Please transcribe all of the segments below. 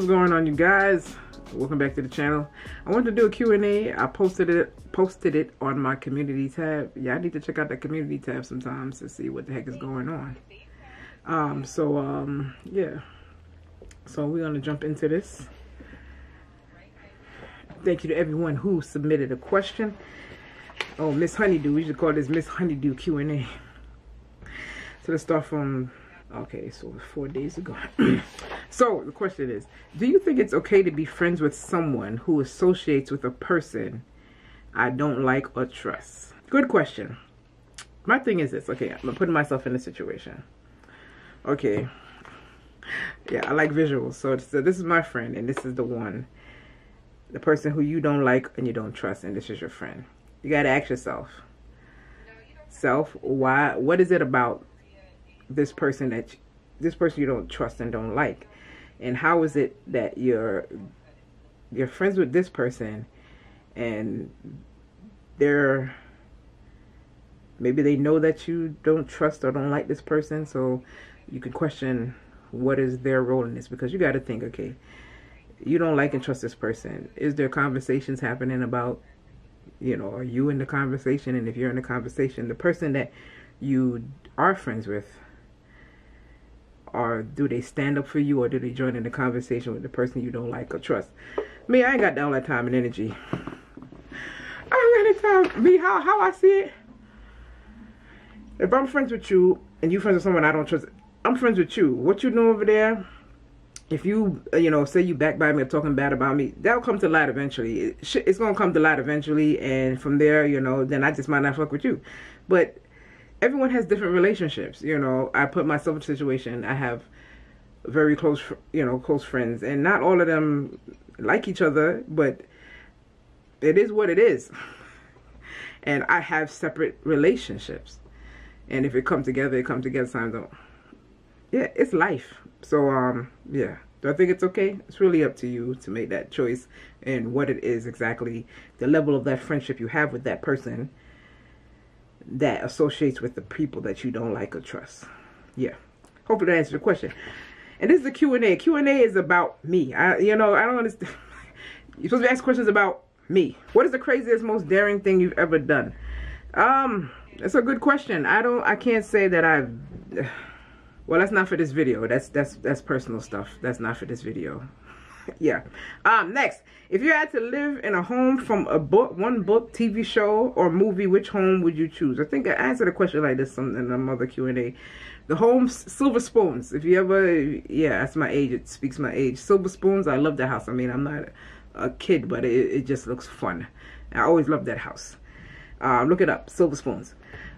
What's going on, you guys? Welcome back to the channel. I wanted to do a Q&A. I posted it on my community tab. Yeah, I need to check out that community tab sometimes to see what the heck is going on. Yeah. So we're gonna jump into this. Thank you to everyone who submitted a question. Oh, Miss Honeydew. We should call this Miss Honeydew Q&A. So let's start from, okay, so 4 days ago. So the question is, do you think it's okay to be friends with someone who associates with a person I don't like or trust? Good question. My thing is this. Okay, I'm putting myself in a situation. Okay. Yeah, I like visuals. So this is my friend, and this is the person who you don't like and you don't trust, and this is your friend. You got to ask yourself, what is it about this person you don't trust and don't like? And how is it that you're friends with this person and maybe they know that you don't trust or don't like this person, so you can question what is their role in this? Because you got to think, okay, you don't like and trust this person. Is there conversations happening about, are you in the conversation? And if you're in the conversation, the person that you are friends with, or do they stand up for you, or do they join in the conversation with the person you don't like or trust? Me, I ain't got all that time and energy. I ain't got the time. Me, how I see it, if I'm friends with you and you friends with someone I don't trust, I'm friends with you. What you doing over there? If you, say you backbite me or talking bad about me, that'll come to light eventually. It's going to come to light eventually. And from there, then I just might not fuck with you. But everyone has different relationships. I put myself in a situation. I have very close friends. And not all of them like each other. But it is what it is. And I have separate relationships. And if it comes together, it comes together. Sometimes don't. Yeah, it's life. So, yeah. Do I think it's okay? It's really up to you to make that choice and what it is exactly, the level of that friendship you have with that person that associates with the people that you don't like or trust. Yeah. Hopefully that answers the question. And this is a Q&A. Q&A is about me. I don't understand. You're supposed to ask questions about me. What is the craziest, most daring thing you've ever done? That's a good question. I can't say that I've... Well, that's not for this video. That's personal stuff. That's not for this video. Yeah. Next, if you had to live in a home from one book, TV show, or movie, which home would you choose? I think I answered a question like this in another Q&A. The home, Silver Spoons. If you ever, yeah, that's my age. It speaks my age. Silver Spoons. I love that house. I mean, I'm not a kid, but it just looks fun. I always loved that house. Look it up. Silver Spoons.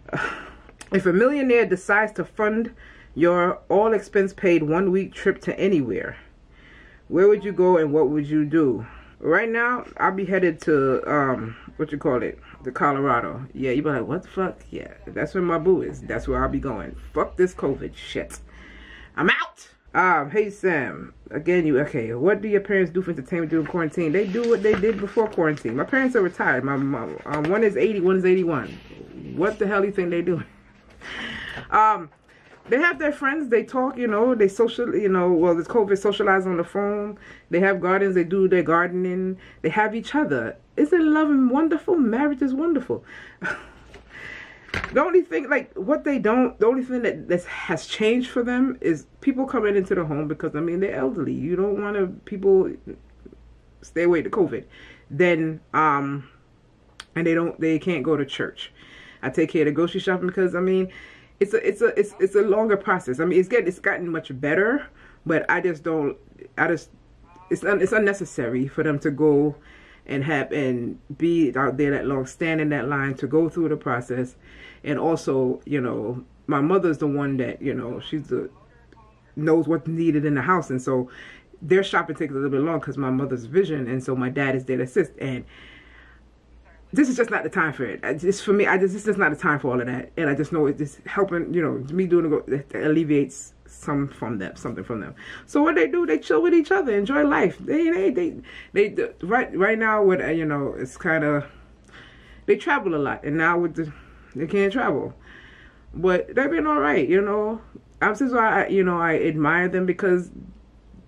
If a millionaire decides to fund your all expense paid 1 week trip to anywhere, where would you go and what would you do? Right now, I'll be headed to, the Colorado. Yeah, you be like, what the fuck? Yeah, that's where my boo is. That's where I'll be going. Fuck this COVID shit. I'm out! Hey Sam, again, what do your parents do for entertainment during quarantine? They do what they did before quarantine. My parents are retired. My one is 80, one is 81. What the hell do you think they do? They have their friends, they talk, they social, well, this COVID socialize on the phone. They have gardens, they do their gardening. They have each other. Isn't love wonderful? Marriage is wonderful. The only thing, the only thing that has changed for them is people coming into the home because, they're elderly. You don't want people stay away to COVID. Then, and they can't go to church. I take care of the grocery shopping because, it's a longer process. It's gotten much better, but it's unnecessary for them to go and be out there that long, stand in that line to go through the process. And also, my mother's the one that, knows what's needed in the house. And so their shopping takes a little bit long because my mother's vision. And so my dad is there to assist. And this is just not the time for it. For me, this is just not the time for all of that. And I just know it's just helping, me doing it alleviates something from them. So what they do, they chill with each other, enjoy life. They right now, it's kind of, they travel a lot, and now they can't travel, but they've been all right. This is why I admire them, because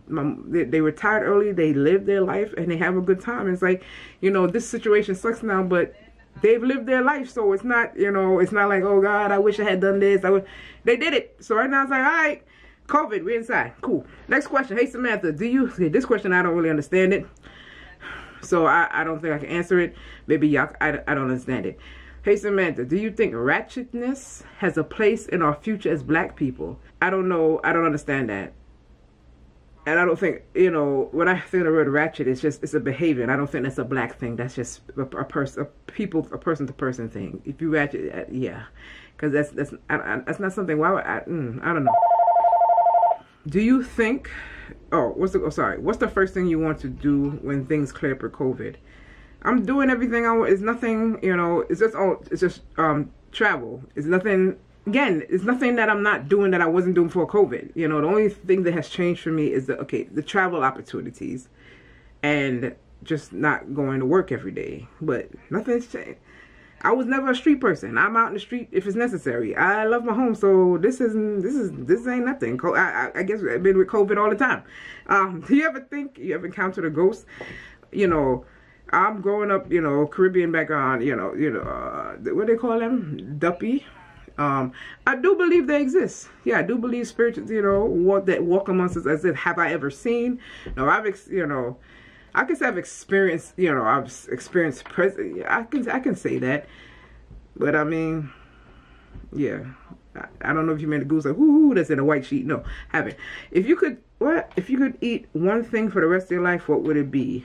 they retired early, they lived their life, and they have a good time. It's like, you know, this situation sucks now, but they've lived their life, so it's not, you know, it's not like, oh God, I wish I had done this. They did it. So right now it's like, all right, COVID, we're inside. Cool. Next question. Hey Samantha, this question, I don't really understand it. So I don't think I can answer it. Maybe y'all, I don't understand it. Hey Samantha, do you think ratchetness has a place in our future as black people? I don't know. I don't understand that. And I don't think, you know, when I think of the word ratchet, it's a behavior. And I don't think that's a black thing. That's just a person to person thing. If you ratchet, yeah. Because that's not something, why would I don't know. Do you think, what's the first thing you want to do when things clear for COVID? I'm doing everything I want. It's nothing, you know, it's just travel. It's nothing, again, it's nothing that I'm not doing that I wasn't doing before COVID. You know, the only thing that has changed for me is the travel opportunities and just not going to work every day. But nothing's changed. I was never a street person. I'm out in the street if it's necessary. I love my home, so this ain't nothing. I guess I've been with COVID all the time. Do you ever think you ever encountered a ghost? You know, I'm growing up, you know, Caribbean background, you know, what do they call them? Duppy. I do believe they exist. Yeah, I do believe spirits, you know, that walk amongst us. As if, have I ever seen? No, you know, I can say I've experienced, you know, I've experienced present. I can say that, but I mean, yeah, I don't know if you meant a goose like, ooh, that's in a white sheet. No, haven't. If you could eat one thing for the rest of your life, what would it be?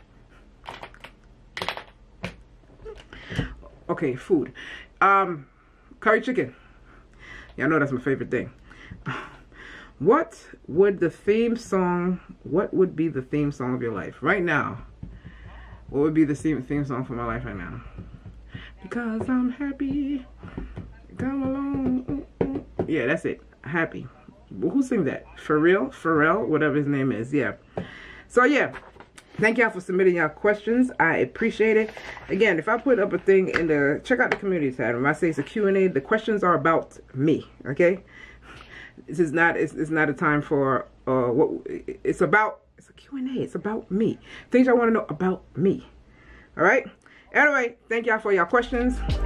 Okay, food. Curry chicken. Y'all know that's my favorite thing. What would be the theme song of your life right now? What would be the theme song for my life right now? Because I'm happy. Come along. Yeah, that's it. Happy. Well, who sings that? Pharrell, whatever his name is. Yeah. So yeah. Thank y'all for submitting y'all questions. I appreciate it. Again, if I put up a thing check out the community tab. When I say it's a Q&A, the questions are about me. Okay. This is not. It's not a time for what it's about. It's a Q&A. It's about me. Things I want to know about me. All right. Anyway, thank y'all for y'all questions.